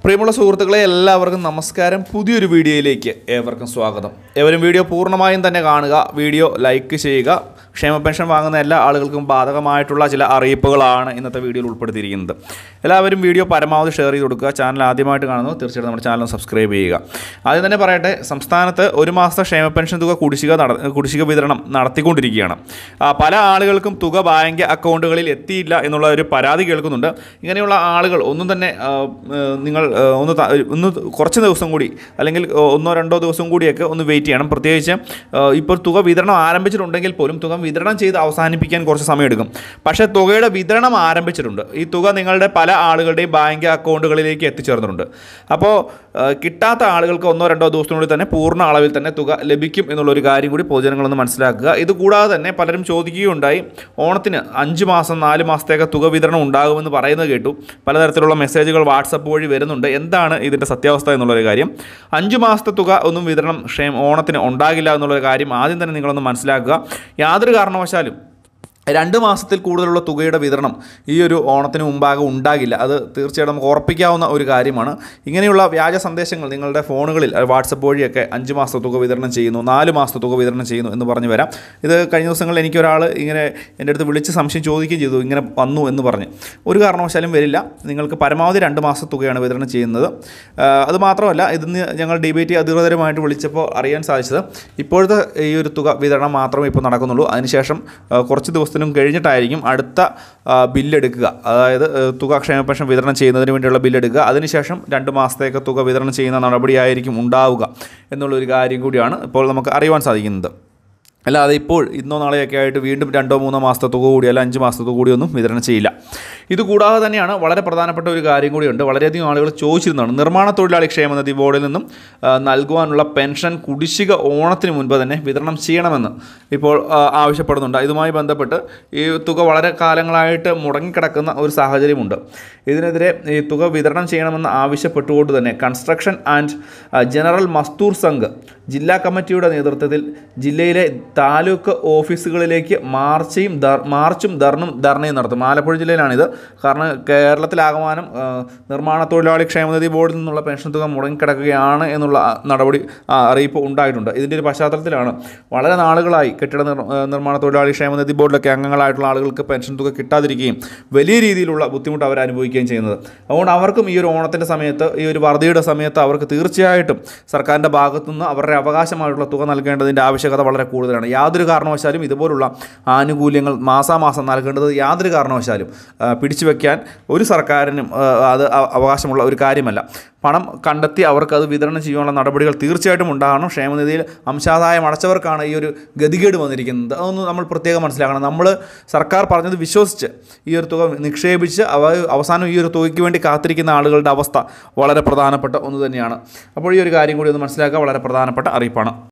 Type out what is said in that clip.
പ്രിയമുള്ള സുഹൃത്തുക്കളെ എല്ലാവർക്കും നമസ്കാരം. പുതിയൊരു വീഡിയോയിലേക്ക് ഏവർക്കും സ്വാഗതം. ഏവരും വീഡിയോ പൂർണ്ണമായും തന്നെ കാണുക, വീഡിയോ ലൈക്ക് ചെയ്യുക. ക്ഷേമ പെൻഷൻ വാങ്ങുന്ന എല്ലാ ആളുകൾക്കും ബാധകമായിട്ടുള്ള ചില അറിയിപ്പുകളാണ് ഇന്നത്തെ വീഡിയോയിൽ ഉൾപ്പെടുത്തിയിരിക്കുന്നത്. എല്ലാവരും വീഡിയോ പരമാവധി ഷെയർ ചെയ്ത് കൊടുക്കുക. ചാനൽ ആദ്യമായിട്ട് കാണുന്നു തീർച്ചയായിട്ടും നമ്മുടെ ചാനൽ സബ്സ്ക്രൈബ് ചെയ്യുക. ആദ്യം തന്നെ പറയട്ടെ, സംസ്ഥാനത്ത് ഒരു മാസത്തെ ക്ഷേമ പെൻഷൻ തുക കുടിശ്ശിക വിതരണം നടത്തിക്കൊണ്ടിരിക്കുകയാണ്. പല ആളുകൾക്കും തുക ബാങ്ക് അക്കൗണ്ടുകളിൽ എത്തിയില്ല എന്നുള്ള ഒരു പരാതി കേൾക്കുന്നുണ്ട്. ഇങ്ങനെയുള്ള ആളുകൾ ഒന്നും തന്നെ നിങ്ങൾ ഒന്ന് കുറച്ച് ദിവസം കൂടി അല്ലെങ്കിൽ ഒന്നോ രണ്ടോ ദിവസം കൂടിയൊക്കെ ഒന്ന് വെയിറ്റ് ചെയ്യണം. പ്രത്യേകിച്ച് ഇപ്പോൾ തുക വിതരണം ആരംഭിച്ചിട്ടുണ്ടെങ്കിൽ പോലും തുക വിതരണം ചെയ്ത് അവസാനിപ്പിക്കാൻ കുറച്ച് സമയമെടുക്കും. പക്ഷേ തുകയുടെ വിതരണം ആരംഭിച്ചിട്ടുണ്ട്. ഈ തുക നിങ്ങളുടെ പല ആളുകളുടെയും ബാങ്ക് അക്കൗണ്ടുകളിലേക്ക് എത്തിച്ചേർന്നിട്ടുണ്ട്. അപ്പോൾ കിട്ടാത്ത ആളുകൾക്ക് ഒന്നോ രണ്ടോ ദിവസത്തിനുള്ളിൽ തന്നെ പൂർണ്ണ അളവിൽ തന്നെ തുക ലഭിക്കും എന്നുള്ളൊരു കാര്യം കൂടി പൊതുജനങ്ങളൊന്ന് മനസ്സിലാക്കുക. ഇതുകൂടാതെ തന്നെ പലരും ചോദിക്കുകയുണ്ടായി, ഓണത്തിന് 5 മാസം 4 മാസത്തേക്ക് തുക വിതരണം ഉണ്ടാകുമെന്ന് പറയുന്നത് കേട്ടു. പലതരത്തിലുള്ള മെസ്സേജുകൾ വാട്സപ്പ് വഴി വരുന്നുണ്ട്. എന്താണ് ഇതിൻ്റെ സത്യാവസ്ഥ എന്നുള്ളൊരു കാര്യം? 5 മാസത്തെ തുക ഒന്നും വിതരണം ഓണത്തിന് ഉണ്ടാകില്ല എന്നുള്ളൊരു കാര്യം ആദ്യം തന്നെ നിങ്ങളൊന്ന് മനസ്സിലാക്കുക. യാതൊരു കാരണവശാലും 2 മാസത്തിൽ കൂടുതലുള്ള തുകയുടെ വിതരണം ഈ ഒരു ഓണത്തിന് മുമ്പാകെ ഉണ്ടാകില്ല. അത് തീർച്ചയായിട്ടും നമുക്ക് ഉറപ്പിക്കാവുന്ന ഒരു കാര്യമാണ്. ഇങ്ങനെയുള്ള വ്യാജ സന്ദേശങ്ങൾ നിങ്ങളുടെ ഫോണുകളിൽ വാട്സപ്പ് വഴിയൊക്കെ 5 മാസത്തെ തുക വിതരണം ചെയ്യുന്നു, 4 മാസത്തെ തുക വിതരണം ചെയ്യുന്നു എന്ന് പറഞ്ഞു വരാം. ഇത് കഴിഞ്ഞ ദിവസങ്ങളിൽ എനിക്കൊരാൾ ഇങ്ങനെ എൻ്റെ അടുത്ത് വിളിച്ച് സംശയം ചോദിക്കുകയും ചെയ്തു, ഇങ്ങനെ വന്നു എന്ന് പറഞ്ഞ്. ഒരു കാരണവശാലും വരില്ല. നിങ്ങൾക്ക് പരമാവധി 2 മാസത്തെ തുകയാണ് വിതരണം ചെയ്യുന്നത്. അതുമാത്രമല്ല, ഇതിന് ഞങ്ങൾ DBT അധികൃതരുമായിട്ട് വിളിച്ചപ്പോൾ അറിയാൻ സാധിച്ചത് ഇപ്പോഴത്തെ ഈ ഒരു തുക വിതരണം മാത്രമേ ഇപ്പോൾ നടക്കുന്നുള്ളൂ. അതിനുശേഷം കുറച്ച് ദിവസത്തിനും കഴിഞ്ഞിട്ടായിരിക്കും അടുത്ത ബില്ലെടുക്കുക. അതായത് തുക ക്ഷേമ പെൻഷൻ വിതരണം ചെയ്യുന്നതിന് വേണ്ടിയുള്ള ബില്ലെടുക്കുക. അതിനുശേഷം 2 മാസത്തേക്ക് തുക വിതരണം ചെയ്യുന്ന നടപടിയായിരിക്കും ഉണ്ടാവുക എന്നുള്ളൊരു കാര്യം കൂടിയാണ് ഇപ്പോൾ നമുക്ക് അറിയുവാൻ സാധിക്കുന്നത്. അല്ലാതെ ഇപ്പോൾ ഇന്നോ നാളെയൊക്കെ ആയിട്ട് വീണ്ടും 2-3 മാസത്തെ തുക കൂടി അല്ല 5 മാസത്തെ തുക കൂടിയൊന്നും വിതരണം ചെയ്യില്ല. ഇതുകൂടാതെ തന്നെയാണ് വളരെ പ്രധാനപ്പെട്ട ഒരു കാര്യം കൂടിയുണ്ട്. വളരെയധികം ആളുകൾ ചോദിച്ചിരുന്നതാണ്, നിർമ്മാണ തൊഴിലാളി ക്ഷേമനിധി ബോർഡിൽ നിന്നും നൽകുവാനുള്ള പെൻഷൻ കുടിശ്ശിക ഓണത്തിന് മുൻപ് തന്നെ വിതരണം ചെയ്യണമെന്ന് ഇപ്പോൾ ആവശ്യപ്പെടുന്നുണ്ട്. ഇതുമായി ബന്ധപ്പെട്ട് ഈ തുക വളരെ കാലങ്ങളായിട്ട് മുടങ്ങിക്കിടക്കുന്ന ഒരു സാഹചര്യമുണ്ട്. ഇതിനെതിരെ ഈ തുക വിതരണം ചെയ്യണമെന്ന് ആവശ്യപ്പെട്ടുകൊണ്ട് തന്നെ construction and general Mazdoor Sangh ജില്ലാ കമ്മിറ്റിയുടെ നേതൃത്വത്തിൽ ജില്ലയിലെ താലൂക്ക് ഓഫീസുകളിലേക്ക് മാർച്ചും ധർണയും നടത്തും. ആലപ്പുഴ ജില്ലയിലാണിത്. കാരണം കേരളത്തിലാകമാനം നിർമ്മാണ തൊഴിലാളി ക്ഷേമനിധി ബോർഡിൽ നിന്നുള്ള പെൻഷൻ തുക മുടങ്ങിക്കിടക്കുകയാണ് എന്നുള്ള അറിയിപ്പ് ഉണ്ടായിട്ടുണ്ട്. ഇതിൻ്റെ ഒരു പശ്ചാത്തലത്തിലാണ് വളരെ നാളുകളായി കെട്ടിട നിർമ്മാണ തൊഴിലാളി ക്ഷേമനിധി ബോർഡിലൊക്കെ അംഗങ്ങളായിട്ടുള്ള ആളുകൾക്ക് പെൻഷൻ തുക കിട്ടാതിരിക്കുകയും വലിയ രീതിയിലുള്ള ബുദ്ധിമുട്ട് അവർ അനുഭവിക്കുകയും ചെയ്യുന്നത്. അതുകൊണ്ട് അവർക്കും ഈ ഒരു ഓണത്തിൻ്റെ സമയത്ത്, ഈ ഒരു വറുതിയുടെ സമയത്ത് അവർക്ക് തീർച്ചയായിട്ടും സർക്കാരിൻ്റെ ഭാഗത്തുനിന്ന് അവരുടെ അവകാശമായിട്ടുള്ള തുക നൽകേണ്ടതിൻ്റെ ആവശ്യകത വളരെ കൂടുതലാണ്. യാതൊരു കാരണവശാലും ഇതുപോലുള്ള ആനുകൂല്യങ്ങൾ മാസാമാസം നൽകേണ്ടത് യാതൊരു കാരണവശാലും പിടിച്ചു വയ്ക്കാൻ ഒരു സർക്കാരിനും അത് അവകാശമുള്ള ഒരു കാര്യമല്ല. പണം കണ്ടെത്തി അവർക്കത് വിതരണം ചെയ്യാനുള്ള നടപടികൾ തീർച്ചയായിട്ടും ഉണ്ടാകണം. ക്ഷേമനിധിയിൽ അംശാദായം അടച്ചവർക്കാണ് ഈ ഒരു ഗതികേട് വന്നിരിക്കുന്നത്. അതൊന്ന് നമ്മൾ പ്രത്യേകം മനസ്സിലാക്കണം. നമ്മൾ സർക്കാർ പറഞ്ഞത് വിശ്വസിച്ച് ഈ ഒരു തുക നിക്ഷേപിച്ച് അവസാനം ഈ ഒരു തുകയ്ക്ക് വേണ്ടി കാത്തിരിക്കുന്ന ആളുകളുടെ അവസ്ഥ വളരെ പ്രധാനപ്പെട്ട ഒന്ന് തന്നെയാണ്. അപ്പോൾ ഈ ഒരു കാര്യം കൂടി ഒന്ന് മനസ്സിലാക്കുക. വളരെ പ്രധാനപ്പെട്ട അറിയിപ്പാണ്.